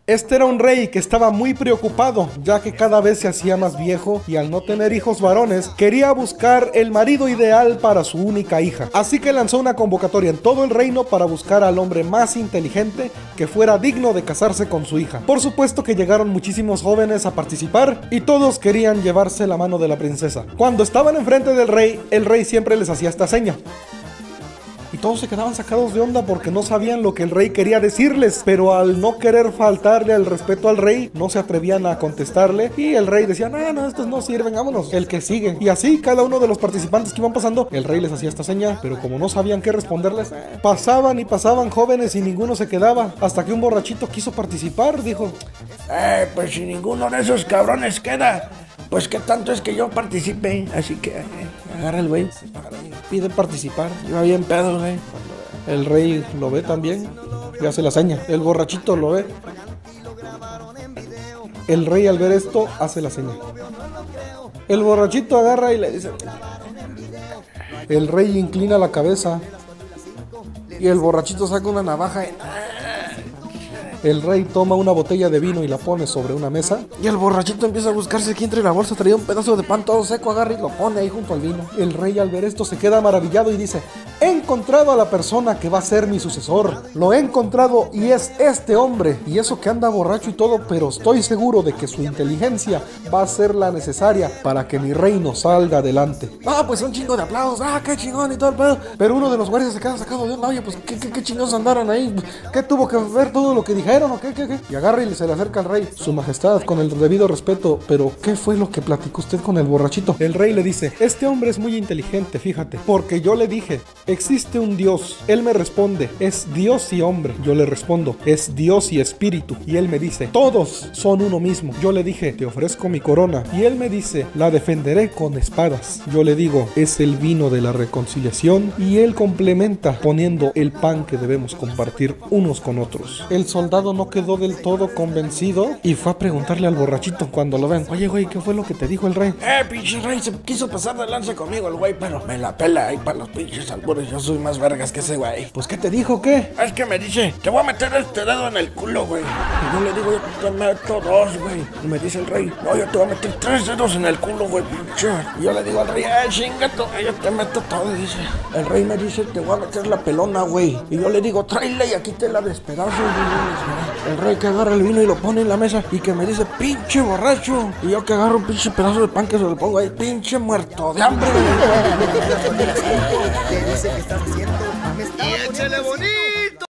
Este era un rey que estaba muy preocupado, ya que cada vez se hacía más viejo y al no tener hijos varones, quería buscar el marido ideal para su única hija. Así que lanzó una convocatoria en todo el reino para buscar al hombre más inteligente que fuera digno de casarse con su hija. Por supuesto que llegaron muchísimos jóvenes a participar y todos querían llevarse la mano de la princesa. Cuando estaban enfrente del rey, el rey siempre les hacía esta seña. Y todos se quedaban sacados de onda porque no sabían lo que el rey quería decirles, pero al no querer faltarle al respeto al rey, no se atrevían a contestarle y el rey decía, no, estos no sirven, vámonos, el que sigue. Y así cada uno de los participantes que iban pasando, el rey les hacía esta seña, pero como no sabían qué responderles, pasaban y pasaban jóvenes y ninguno se quedaba, hasta que un borrachito quiso participar, dijo, pues si ninguno de esos cabrones queda, pues qué tanto es que yo participe, así que agarra el güey, pide participar. iba bien pedo, güey. El rey lo ve también y hace la seña. El borrachito lo ve. El rey al ver esto hace la seña. El borrachito agarra y le dice. El rey inclina la cabeza y el borrachito saca una navaja y... El rey toma una botella de vino y la pone sobre una mesa. Y el borrachito empieza a buscarse aquí entre la bolsa. Traía un pedazo de pan todo seco, agarra y lo pone ahí junto al vino. El rey al ver esto se queda maravillado y dice, he encontrado a la persona que va a ser mi sucesor. Lo he encontrado y es este hombre. Y eso que anda borracho y todo, pero estoy seguro de que su inteligencia va a ser la necesaria para que mi reino salga adelante. Pues un chingo de aplausos. Qué chingón y todo el pedo. Pero uno de los guardias se queda sacado de onda. Oye, pues qué chingones andaron ahí. ¿Qué tuvo que ver todo lo que dijeron o qué? Y agarra y se le acerca al rey. Su majestad, con el debido respeto, pero ¿qué fue lo que platicó usted con el borrachito? El rey le dice, este hombre es muy inteligente, fíjate, porque yo le dije, existe un Dios. Él me responde, es Dios y hombre. Yo le respondo, es Dios y espíritu. Y él me dice, todos son uno mismo. Yo le dije, te ofrezco mi corona. Y él me dice, la defenderé con espadas. Yo le digo, es el vino de la reconciliación. Y él complementa poniendo el pan que debemos compartir unos con otros. El soldado no quedó del todo convencido y fue a preguntarle al borrachito cuando lo ven, oye güey, ¿qué fue lo que te dijo el rey? Pinche rey, se quiso pasar de lanza conmigo el güey, pero me la pela ahí para los pinches albures. Yo soy más vergas que ese güey. Pues ¿qué te dijo, qué? Es que me dice, te voy a meter este dedo en el culo, güey. Y yo le digo, yo te meto dos, güey. Y me dice el rey, no, yo te voy a meter 3 dedos en el culo, güey, pinche. Y yo le digo al rey, chingato, yo te meto todo, dice. El rey me dice, te voy a meter la pelona, güey. Y yo le digo, tráela y aquí te la despedazo, güey. El rey que agarra el vino y lo pone en la mesa y que me dice, pinche borracho. Y yo que agarro un pinche pedazo de pan que se lo pongo ahí, pinche muerto de hambre. ¿Qué dice que estás diciendo? Me estaba poniendo... ¡Y échale bonito!